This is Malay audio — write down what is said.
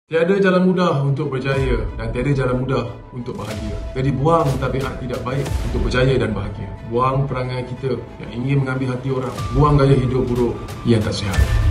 Tiada jalan mudah untuk berjaya dan tiada jalan mudah untuk bahagia. Jadi buang tabiat tidak baik untuk berjaya dan bahagia. Buang perangai kita yang ingin mengambil hati orang. Buang gaya hidup buruk yang tak sihat.